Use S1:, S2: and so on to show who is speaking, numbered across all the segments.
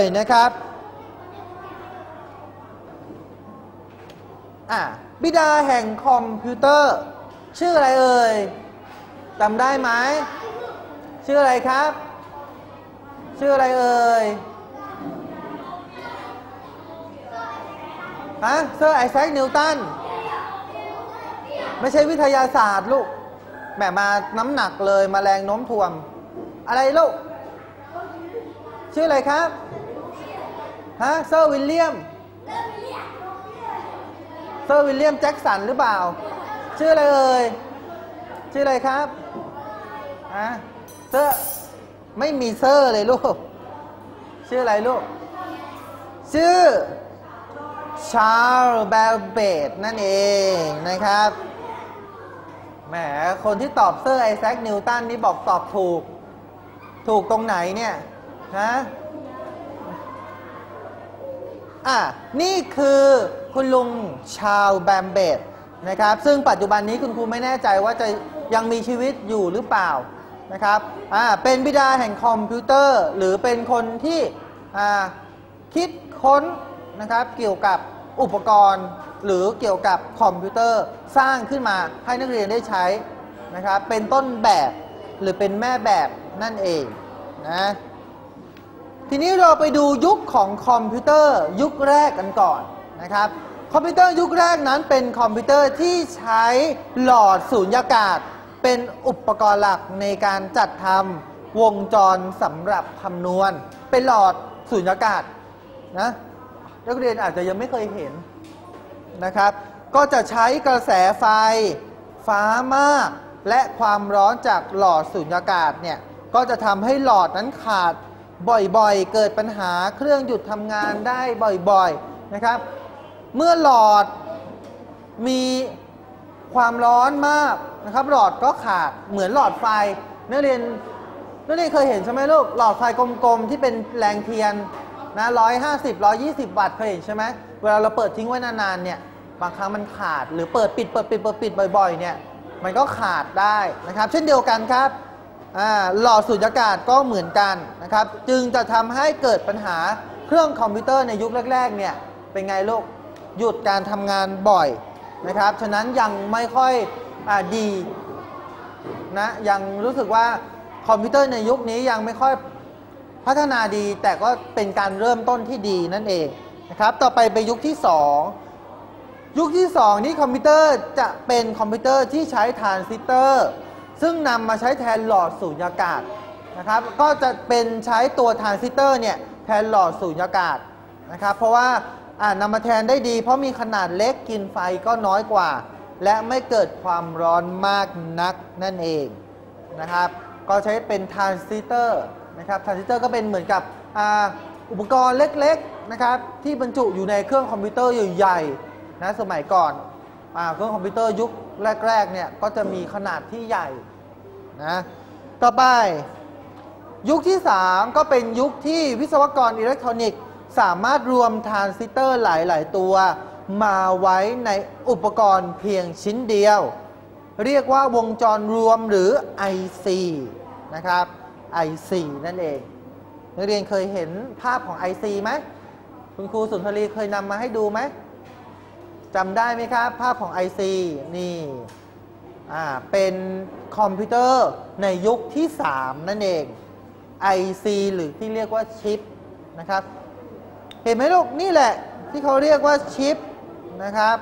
S1: นะครับบิดาแห่งคอมพิวเตอร์ชื่ออะไรเอ่ยจำได้ไหมชื่ออะไรครับชื่ออะไรเอ่ยเซอร์ไอแซคนิวตันไม่ใช่วิทยาศาสตร์ลูกแหมมาน้ำหนักเลยมาแรงโน้มถ่วงอะไรลูกชื่ออะไรครับเซอร์วิลเลียมแจ็คสันหรือเปล่าชื่ออะไรเอ่ยชื่ออะไรครับเซอร์ไม่มีเซอร์เลยลูกชื่ออะไรลูกชื่อชาร์ลส์แบลเบตนั่นเองนะครับแหมคนที่ตอบเซอร์ไอแซคนิวตันนี่บอกตอบถูกตรงไหนเนี่ยนี่คือคุณลุงชาร์ลส์แบลเบตนะครับซึ่งปัจจุบันนี้คุณครูไม่แน่ใจว่าจะยังมีชีวิตอยู่หรือเปล่านะครับเป็นบิดาแห่งคอมพิวเตอร์หรือเป็นคนที่คิดค้นนะครับเกี่ยวกับอุปกรณ์หรือเกี่ยวกับคอมพิวเตอร์สร้างขึ้นมาให้นักเรียนได้ใช้นะครับเป็นต้นแบบหรือเป็นแม่แบบนั่นเองนะทีนี้เราไปดูยุคของคอมพิวเตอร์ยุคแรกกันก่อนนะครับคอมพิวเตอร์ยุคแรกนั้นเป็นคอมพิวเตอร์ที่ใช้หลอดสูญญากาศเป็นอุปกรณ์หลักในการจัดทำวงจรสำหรับคำนวณเป็นหลอดสูญญากาศนะนักเรียนอาจจะยังไม่เคยเห็นนะครับก็จะใช้กระแสไฟฟ้ามากและความร้อนจากหลอดสูญญากาศเนี่ยก็จะทำให้หลอดนั้นขาดบ่อยๆเกิดปัญหาเครื่องหยุดทำงานได้บ่อยๆนะครับเมื่อหลอดมีความร้อนมากนะครับหลอดก็ขาดเหมือนหลอดไฟนักเรียนเคยเห็นใช่ไหมลูกหลอดไฟกลมๆที่เป็นแรงเทียนนะ150-120 วัตต์เคยเห็นใช่ไหมเวลาเราเปิดทิ้งไว้นานๆเนี่ยบางครั้งมันขาดหรือเปิดปิดบ่อยๆเนี่ยมันก็ขาดได้นะครับเช่นเดียวกันครับหลอดสูญญากาศก็เหมือนกันนะครับจึงจะทำให้เกิดปัญหาเครื่องคอมพิวเตอร์ในยุคแรกๆเนี่ยเป็นไงลูกหยุดการทำงานบ่อยนะครับฉะนั้นยังไม่ค่อยดีนะยังรู้สึกว่าคอมพิวเตอร์ในยุคนี้ยังไม่ค่อยพัฒนาดีแต่ก็เป็นการเริ่มต้นที่ดีนั่นเองนะครับต่อไปยุคที่2ยุคที่2นี้คอมพิวเตอร์จะเป็นคอมพิวเตอร์ที่ใช้ทรานซิสเตอร์ซึ่งนำมาใช้แทนหลอดสูญญากาศนะครับก็จะเป็นใช้ตัวทรานซิสเตอร์เนี่ยแทนหลอดสูญญากาศนะครับเพราะว่านำมาแทนได้ดีเพราะมีขนาดเล็กกินไฟก็น้อยกว่าและไม่เกิดความร้อนมากนักนั่นเองนะครับก็ใช้เป็นทรานซิสเตอร์นะครับทรานซิสเตอร์ก็เป็นเหมือนกับอุปกรณ์เล็กๆนะครับที่บรรจุอยู่ในเครื่องคอมพิวเตอร์ใหญ่ๆนะสมัยก่อนเครื่องคอมพิวเตอร์ยุคแรกๆเนี่ยก็จะมีขนาดที่ใหญ่นะต่อไปยุคที่3ก็เป็นยุคที่วิศวกรอิเล็กทรอนิกส์สามารถรวมทรานซิสเตอร์หลายๆตัวมาไว้ในอุปกรณ์เพียงชิ้นเดียวเรียกว่าวงจรรวมหรือ IC นะครับ IC นั่นเองนักเรียนเคยเห็นภาพของ IC ไหมคุณครูสุนทรีเคยนำมาให้ดูไหมจำได้ไหมครับภาพของ IC นี่เป็นคอมพิวเตอร์ในยุคที่3นั่นเอง IC หรือที่เรียกว่าชิปนะครับเห็นไหมลูกนี่แหละที่เขาเรียกว่าชิปนะครับ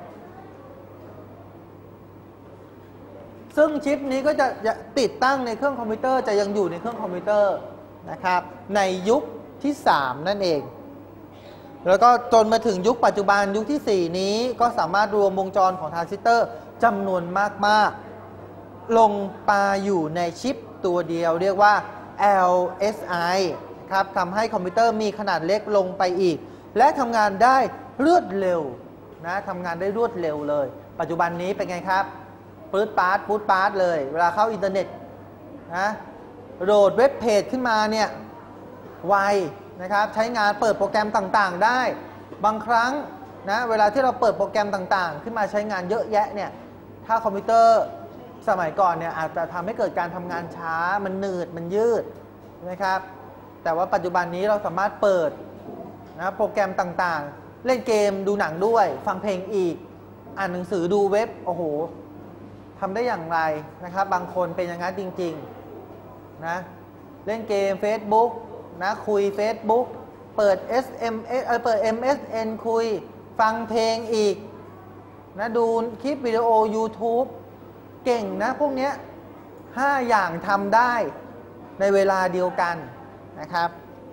S1: ซึ่งชิปนี้ก็จะติดตั้งในเครื่องคอมพิวเตอร์จะยังอยู่ในเครื่องคอมพิวเตอร์นะครับในยุคที่3นั่นเองแล้วก็จนมาถึงยุคปัจจุบันยุคที่4นี้ก็สามารถรวมวงจรของทรานซิสเตอร์จำนวนมากๆลงปาอยู่ในชิปตัวเดียวเรียกว่า LSI ครับทำให้คอมพิวเตอร์มีขนาดเล็กลงไปอีกและทำงานได้รวดเร็วนะทำงานได้รวดเร็วเลยปัจจุบันนี้เป็นไงครับปื๊ดปาร์ตเลยเวลาเข้าอินเทอร์เน็ตนะโหลดเว็บเพจขึ้นมาเนี่ยไวนะครับใช้งานเปิดโปรแกรมต่างๆได้บางครั้งนะเวลาที่เราเปิดโปรแกรมต่างๆขึ้นมาใช้งานเยอะแยะเนี่ยถ้าคอมพิวเตอร์สมัยก่อนเนี่ยอาจจะทำให้เกิดการทำงานช้ามันหนืดมันยืดนะครับแต่ว่าปัจจุบันนี้เราสามารถเปิดนะโปรแกรมต่างๆเล่นเกมดูหนังด้วยฟังเพลงอีกอ่านหนังสือดูเว็บโอ้โหทำได้อย่างไรนะครับบางคนเป็นอย่างนั้นจริงๆนะเล่นเกม Facebook นะคุย Facebook เปิด SMS เปิด MSN คุยฟังเพลงอีกนะดูคลิปวิดีโอ YouTube เก่งนะพวกเนี้ย5 อย่างทำได้ในเวลาเดียวกันนะครับ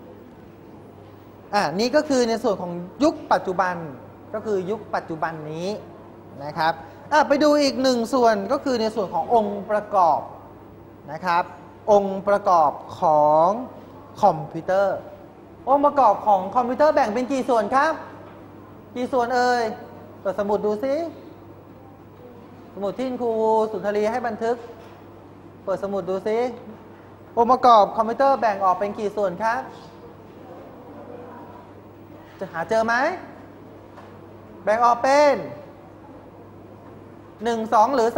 S1: นี่ก็คือในส่วนของยุคปัจจุบันก็คือยุคปัจจุบันนี้นะครับไปดูอีก1ส่วนก็คือในส่วนขององค์ประกอบนะครับองค์ประกอบของคอมพิวเตอร์องค์ประกอบของคอมพิวเตอร์แบ่งเป็นกี่ส่วนครับกี่ส่วนเอ่ยเปิดสมุดดูซิสมุดที่ครูสุนทรีให้บันทึกเปิดสมุดดูซิองค์ประกอบคอมพิวเตอร์แบ่งออกเป็นกี่ส่วนครับจะหาเจอไหมแบ่งออกเป็น1 2หรือ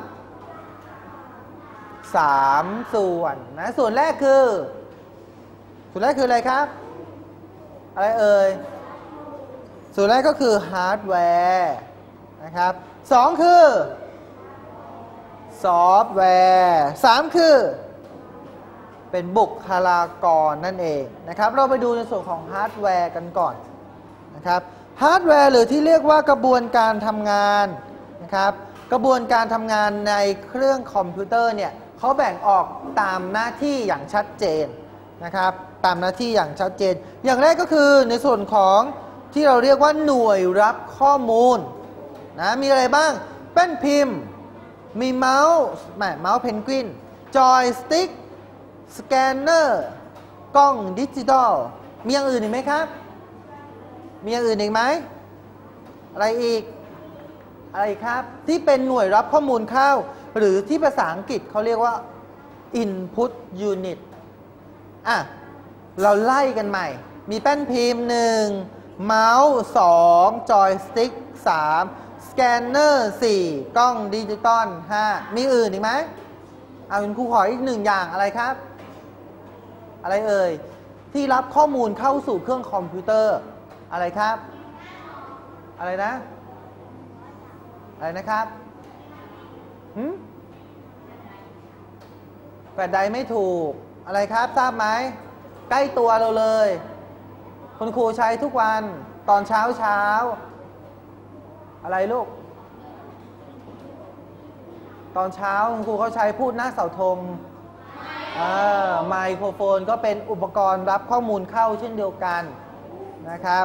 S1: 3ส่วนนะส่วนแรกคืออะไรครับอะไรเอ่ยส่วนแรกก็คือฮาร์ดแวร์นะครับ2คือซอฟต์แวร์3คือเป็นบุคลากรนั่นเองนะครับเราไปดูในส่วนของฮาร์ดแวร์กันก่อนนะครับฮาร์ดแวร์หรือที่เรียกว่ากระบวนการทำงานนะครับกระบวนการทำงานในเครื่องคอมพิวเตอร์เนี่ยเขาแบ่งออกตามหน้าที่อย่างชัดเจนนะครับตามหน้าที่อย่างชัดเจนอย่างแรกก็คือในส่วนของที่เราเรียกว่าหน่วยรับข้อมูลนะมีอะไรบ้างแป้นพิมพ์มีเมาส์เพนกวินจอยสติ๊กสแกนเนอร์กล้องดิจิตอลมีอย่างอื่นอีกไหมครับมีอย่างอื่นอีกไหมอะไรอีกอะไรครับที่เป็นหน่วยรับข้อมูลเข้าหรือที่ภาษาอังกฤษเขาเรียกว่า input unit เราไล่กันใหม่มีแป้นพิมพ์1เมาส์2จอยสติ๊ก3สแกนเนอร์4กล้องดิจิตอล5มีอื่นอีกไหมคุณครูขออีก1อย่างอะไรครับอะไรเอ่ยที่รับข้อมูลเข้าสู่เครื่องคอมพิวเตอร์อะไรครับอะไรนะอะไรนะครับแฟลชไดรฟ์ไม่ถูกอะไรครับทราบไหมใกล้ตัวเราเลยคุณครูใช้ทุกวันตอนเช้าอะไรลูกตอนเช้าคุณครูเขาใช้พูดหน้าเสาธงไมโครโฟนก็เป็นอุปกรณ์รับข้อมูลเข้าเช่นเดียวกันนะครับ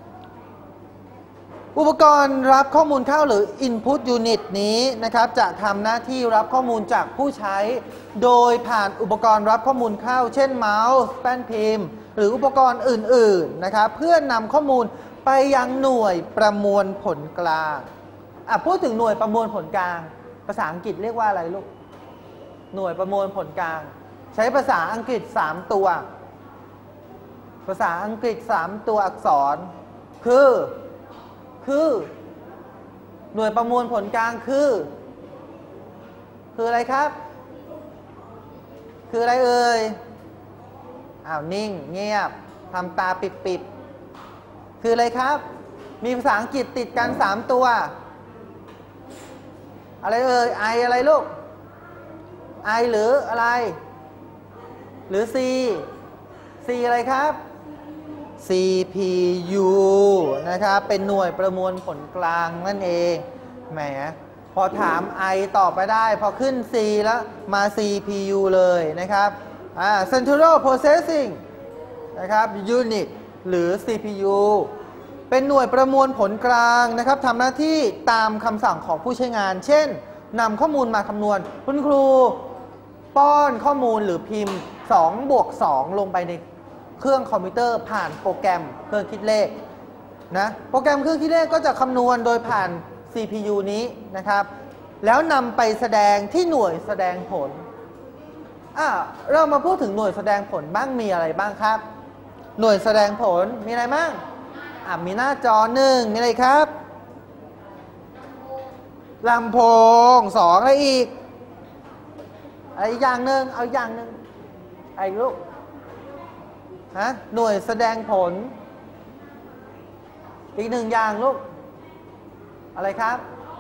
S1: อุปกรณ์รับข้อมูลเข้าหรือ Input Unit นี้นะครับจะทำหน้าที่รับข้อมูลจากผู้ใช้โดยผ่านอุปกรณ์รับข้อมูลเข้าเช่นเมาส์แป้นพิมพ์หรืออุปกรณ์อื่นๆนะครับเพื่อนำข้อมูลไปยังหน่วยประมวลผลกลางพูดถึงหน่วยประมวลผลกลางภาษาอังกฤษเรียกว่าอะไรลูกหน่วยประมวลผลกลางใช้ภาษาอังกฤษ3ตัวภาษาอังกฤษ3ตัวอักษรคือหน่วยประมวลผลกลางคืออะไรครับคืออะไรเอ่ยนิ่งเงียบทำตาปิดคืออะไรครับมีภาษาอังกฤษติดกัน3ตัวอะไรเอ่ย I อะไรลูก I หรืออะไรหรือ C อะไรครับ CPU นะครับเป็นหน่วยประมวลผลกลางนั่นเองแหมพอถาม I ตอบไปได้พอขึ้น C แล้วมา CPU เลยนะครับCentral Processing นะครับ Unit หรือ CPU เป็นหน่วยประมวลผลกลางนะครับทำหน้าที่ตามคำสั่งของผู้ใช้งานเช่นนำข้อมูลมาคำนวณคุณครูป้อนข้อมูลหรือพิมพ์2+2ลงไปในเครื่องคอมพิวเตอร์ผ่านโปรแกรมเครื่องคิดเลขนะโปรแกรมเครื่องคิดเลขก็จะคำนวณโดยผ่าน CPU นี้นะครับแล้วนำไปแสดงที่หน่วยแสดงผลเรามาพูดถึงหน่วยแสดงผลบ้างมีอะไรบ้างครับหน่วยแสดงผลมีอะไรบ้างมีหน้าจอ1มีอะไรครับลำโพง2อะไรอีกอะไรอย่างหนึ่งเอาอย่างหนึ่งไอ้ลูกหน่วยแสดงผลอีกหนึ่งอย่างลูกอะไรครับ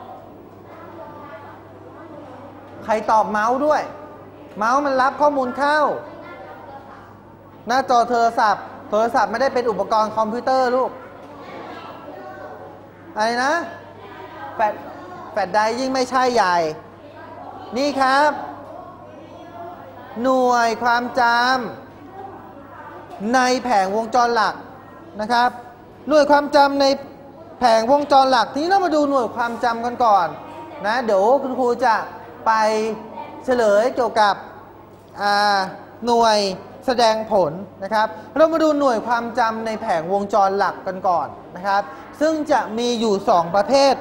S1: ใครตอบเมาส์ด้วยเมาส์มันรับข้อมูลเข้าหน้าจอโทรศัพท์ไม่ได้เป็นอุปกรณ์คอมพิวเตอร์ลูกอะไรนะแฟลชไดร์ยิ่งไม่ใช่ใหญ่นี่ครับหน่วยความจำในแผงวงจรหลักนะครับหน่วยความจำในแผงวงจรหลักทีนี้เรามาดูหน่วยความจำกันก่อนนะเดี๋ยวคุณครูจะไปเฉลยเกี่ยวกับหน่วยแสดงผลนะครับเรามาดูหน่วยความจำในแผงวงจรหลักกันก่อนนะครับซึ่งจะมีอยู่ 2 ประเภท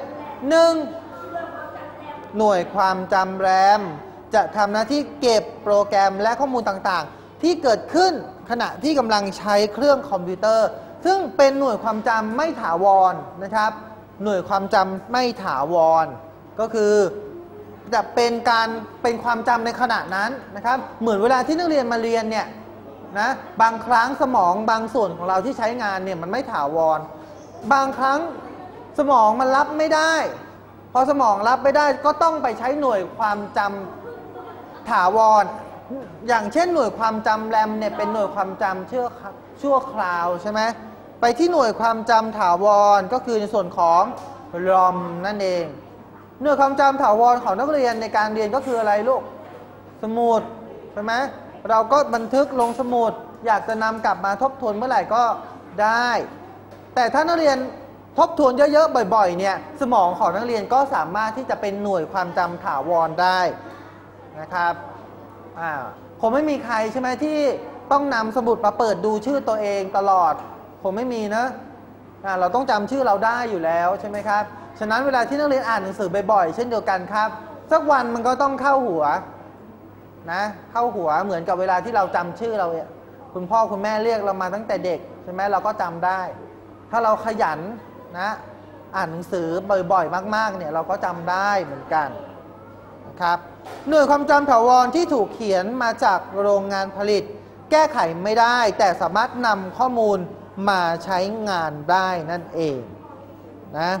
S1: 1. หน่วยความจำแรมจะทำหน้าที่เก็บโปรแกรมและข้อมูลต่างๆที่เกิดขึ้นขณะที่กำลังใช้เครื่องคอมพิวเตอร์ซึ่งเป็นหน่วยความจำไม่ถาวรนะครับหน่วยความจำไม่ถาวรก็คือจะเป็นความจำในขณะนั้นนะครับเหมือนเวลาที่นักเรียนมาเรียนเนี่ยนะบางครั้งสมองบางส่วนของเราที่ใช้งานเนี่ยมันไม่ถาวรบางครั้งสมองมันรับไม่ได้พอสมองรับไม่ได้ก็ต้องไปใช้หน่วยความจำถาวรอย่างเช่นหน่วยความจำแรมเนี่ยเป็นหน่วยความจำชั่วคราวใช่ไหมไปที่หน่วยความจำถาวรก็คือในส่วนของ ROM นั่นเองหน่วยความจำถาวรของนักเรียนในการเรียนก็คืออะไรลูกสมุดใช่ไหมเราก็บันทึกลงสมุดอยากจะนำกลับมาทบทวนเมื่อไหร่ก็ได้แต่ถ้านักเรียนทบทวนเยอะๆบ่อยๆเนี่ยสมองของนักเรียนก็สามารถที่จะเป็นหน่วยความจำถาวรได้นะครับคงไม่มีใครใช่ไหมที่ต้องนำสมุดมาเปิดดูชื่อตัวเองตลอดคงไม่มีนะเราต้องจำชื่อเราได้อยู่แล้วใช่ไหมครับฉะนั้นเวลาที่นักเรียนอ่านหนังสือบ่อยๆเช่นเดียวกันครับสักวันมันก็ต้องเข้าหัวนะเข้าหัวเหมือนกับเวลาที่เราจำชื่อเราเนี่ยคุณพ่อคุณแม่เรียกเรามาตั้งแต่เด็กใช่ไหมเราก็จำได้ถ้าเราขยันนะอ่านหนังสือบ่อยๆมากๆเนี่ยเราก็จำได้เหมือนกันนะครับหน่วยความจำถาวรที่ถูกเขียนมาจากโรงงานผลิตแก้ไขไม่ได้แต่สามารถนำข้อมูลมาใช้งานได้นั่นเองนะ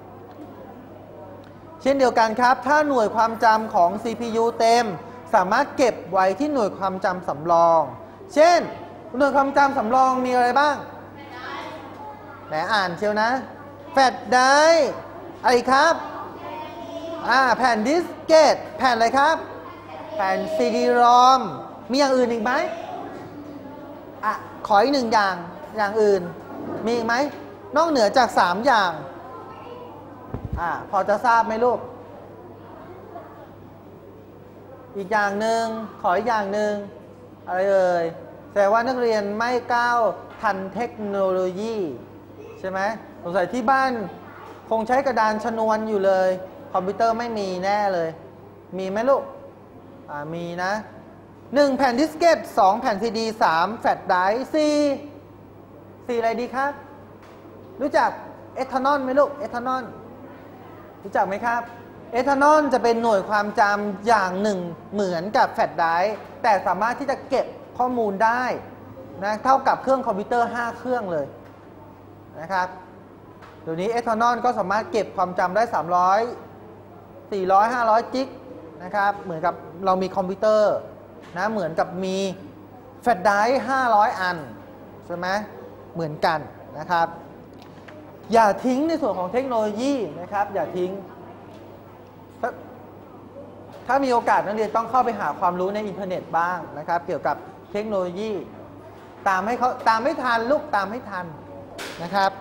S1: เช่นเดียวกันครับถ้าหน่วยความจำของ CPU เต็มสามารถเก็บไว้ที่หน่วยความจำสำรองเช่นหน่วยความจำสำรองมีอะไรบ้างไหนอ่านเชียวนะแฟลชไดร์อะไรครับแผ่นดิสเกตแผ่นอะไรครับแผ่น CD-ROM มีอย่างอื่นอีกไหมขออีกหนึ่งอย่างอื่นมีอีกไหมนอกเหนือจาก3อย่างพอจะทราบไหมลูกอีกอย่างหนึ่งขออีกอย่างหนึ่งอะไรเอ่ยแต่ว่านักเรียนไม่ก้าวทันเทคโนโลยีใช่ไหมสงสัยที่บ้านคงใช้กระดานชนวนอยู่เลยคอมพิวเตอร์ไม่มีแน่เลยมีไหมลูกมีนะ1แผ่นดิสเกต2แผ่นซีดี3แฟลชไดร์4อะไรดีครับรู้จักเอทานอลไหมลูกเอทานอลรู้จักไหมครับเอทานอลจะเป็นหน่วยความจำอย่างหนึ่งเหมือนกับแฟลชไดร์แต่สามารถที่จะเก็บข้อมูลได้นะเท่ากับเครื่องคอมพิวเตอร์5เครื่องเลยนะครับเดี๋ยวนี้เอทานอลก็สามารถเก็บความจำได้300 400 500จิกนะครับเหมือนกับเรามีคอมพิวเตอร์นะเหมือนกับมีแฟลชไดร์500อันใช่ไหมเหมือนกันนะครับอย่าทิ้งในส่วนของเทคโนโลยีนะครับอย่าทิ้งถ้ามีโอกาสนักเรียนต้องเข้าไปหาความรู้ในอินเทอร์เน็ตบ้างนะครับเกี่ยวกับเทคโนโลยีตามให้ทันลูกตามให้ทันนะครับ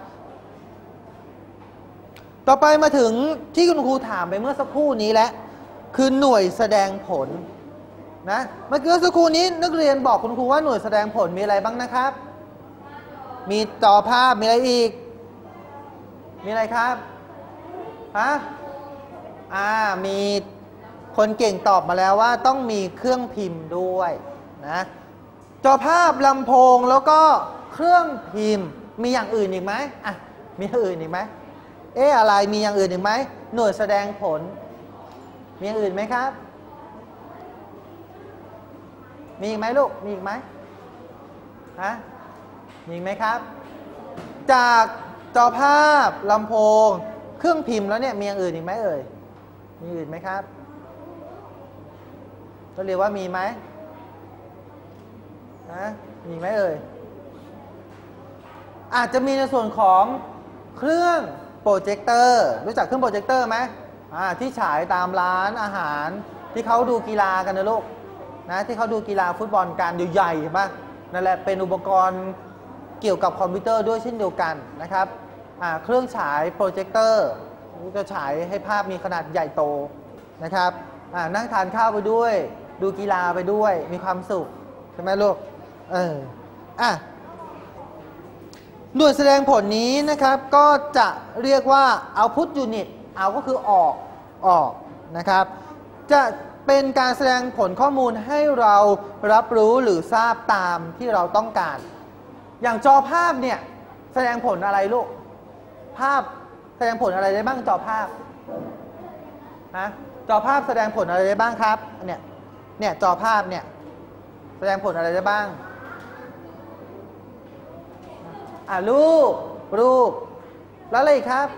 S1: ต่อไปมาถึงที่คุณครูถามไปเมื่อสักครู่นี้แล้วคือหน่วยแสดงผลนะเมื่อกี้สักครู่นี้นักเรียนบอกคุณครูว่าหน่วยแสดงผลมีอะไรบ้างนะครับมีจอภาพมีอะไรอีกมีอะไรครับมีคนเก่งตอบมาแล้วว่าต้องมีเครื่องพิมพ์ด้วยนะจอภาพลำโพงแล้วก็เครื่องพิมพ์มีอย่างอื่นอีกไหมมีอย่างอื่นอีกไหมอะไรมีอย่างอื่นอีกไหมหน่วยแสดงผลมีอย่างอื่นไหมครับมีอีกไหมลูกมีอีกไหมมีไหมครับ จากจอภาพลำโพงเครื่องพิมพ์แล้วเนี่ยมีอย่างอื่นอีกไหมเอ่ยมีอื่นไหมครับก็เรียกว่ามีไหมนะมีไหมเอ่ยอาจจะมีในส่วนของเครื่องโปรเจคเตอร์รู้จักเครื่องโปรเจคเตอร์ไหมที่ฉายตามร้านอาหารที่เขาดูกีฬากันนะลูกนะที่เขาดูกีฬาฟุตบอลกันใหญ่ๆใช่ไหมนั่นแหละเป็นอุปกรณ์เกี่ยวกับคอมพิวเตอร์ด้วยเช่นเดียวกันนะครับเครื่องฉายโปรเจคเตอร์จะฉายให้ภาพมีขนาดใหญ่โตนะครับนั่งทานข้าวไปด้วยดูกีฬาไปด้วยมีความสุขใช่ไหมลูกหน่วยแสดงผลนี้นะครับก็จะเรียกว่า output unit เอาก็คือออกนะครับจะเป็นการแสดงผลข้อมูลให้เรารับรู้หรือทราบตามที่เราต้องการอย่างจอภาพเนี่ยแสดงผลอะไรลูกภาพแสดงผลอะไรได้บ้างจอภาพจอภาพแสดงผลอะไรได้บ้างครับเนี่ยจอภาพเนี่ยแสดงผลอะไรได้บ้างรูปแล้วอะไรอีกครับ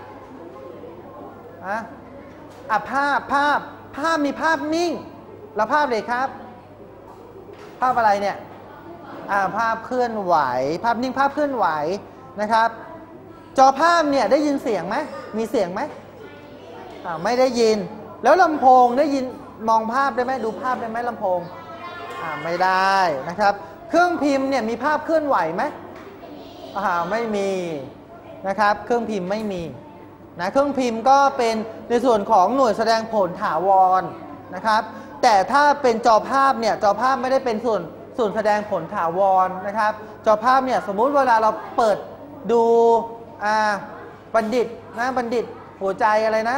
S1: ภาพมีภาพนิ่งแล้วภาพอะไรครับภาพอะไรเนี่ยภาพเคลื่อนไหวภาพนิ่งภาพเคลื่อนไหวนะครับจอภาพเนี่ยได้ยินเสียงไหมมีเสียงไหมไม่ได้ยินแล้วลำโพงได้ยินมองภาพได้ไหมดูภาพได้ไหมลำโพงไม่ได้นะครับเครื่องพิมพ์เนี่ยมีภาพเคลื่อนไหวไหมไม่มีนะครับเครื่องพิมพ์ไม่มีนะเครื่องพิมพ์ก็เป็นในส่วนของหน่วยแสดงผลถาวรนะครับแต่ถ้าเป็นจอภาพเนี่ยจอภาพไม่ได้เป็นส่วนแสดงผลถาวรนะครับจอภาพเนี่ยสมมุติเวลาเราเปิดดูบัณฑิตนะบัณฑิตหัวใจอะไรนะ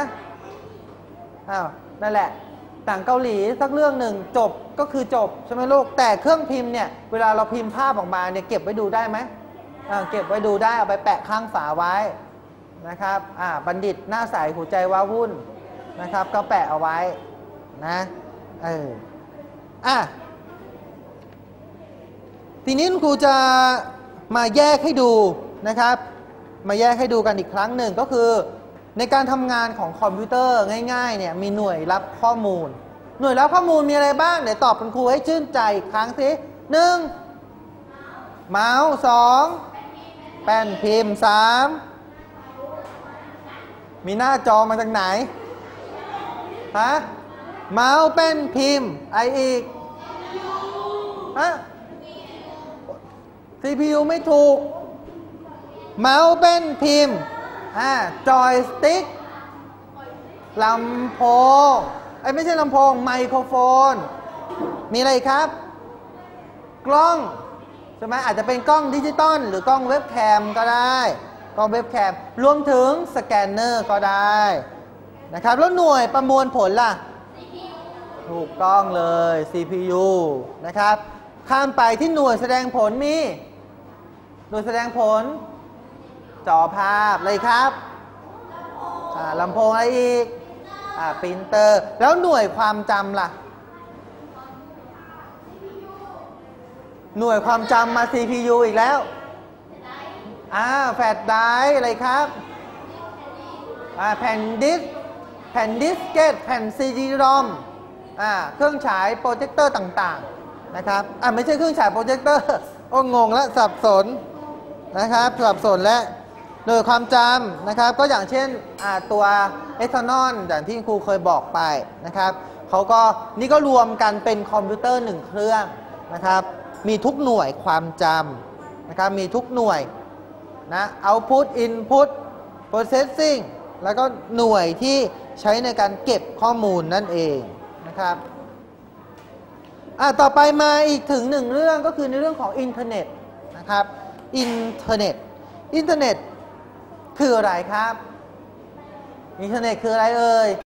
S1: นั่นแหละหนังเกาหลีสักเรื่องหนึ่งจบก็คือจบใช่ไหมลูกแต่เครื่องพิมพ์เนี่ยเวลาเราพิมพ์ภาพออกมาเนี่ยเก็บไว้ดูได้ไหมเก็บไว้ดูได้เอาไปแปะข้างฝาไว้นะครับบัณฑิตหน้าใสหัวใจว้าวุ่นนะครับก็แปะเอาไว้นะทีนี้ครูจะมาแยกให้ดูนะครับมาแยกให้ดูกันอีกครั้งหนึ่งก็คือในการทำงานของคอมพิวเตอร์ง่ายๆเนี่ยมีหน่วยรับข้อมูลหน่วยรับข้อมูลมีอะไรบ้างเดี๋ยวตอบคุณครูให้ชื่นใจอีกครั้งสิ1เมาส์2แป้นพิมพ์3มีหน้าจอมาจากไหนเมาส์แป้นพิมพ์อีกCPU ไม่ถูกเมาส์เป็นพิมพ์จอยสติ๊กลำโพงไม่ใช่ลำโพงไมโครโฟนมีอะไรครับกล้องใช่ไหมอาจจะเป็นกล้องดิจิตอลหรือกล้องเว็บแคมก็ได้กล้องเว็บแคมรวมถึงสแกนเนอร์ก็ได้นะครับแล้วหน่วยประมวลผลล่ะถูกต้องเลย CPU นะครับข้ามไปที่หน่วยแสดงผลมีหน่วยแสดงผลจอภาพเลยครับลำโพงอะไรอีกปรินเตอร์แล้วหน่วยความจำล่ะหน่วยความจำมา CPU อีกแล้วแฟลชไดรฟ์อะไรครับแผ่นดิสเกตแผ่น CD-ROM เครื่องฉายโปรเจคเตอร์ต่างๆนะครับไม่ใช่เครื่องฉายโปรเจคเตอร์งงแล้วสับสนนะครับสับสนและโดยความจำนะครับก็อย่างเช่นตัวเอทานอลอย่างที่ครูเคยบอกไปนะครับเขาก็นี่ก็รวมกันเป็นคอมพิวเตอร์1เครื่องนะครับมีทุกหน่วยความจำนะครับมีทุกหน่วยนะ output input processing แล้วก็หน่วยที่ใช้ในการเก็บข้อมูลนั่นเองนะครับต่อไปมาอีกถึง1เรื่องก็คือในเรื่องของอินเทอร์เน็ตนะครับอินเทอร์เน็ตคืออะไรครับอินเทอร์เน็ตคืออะไรเอ่ย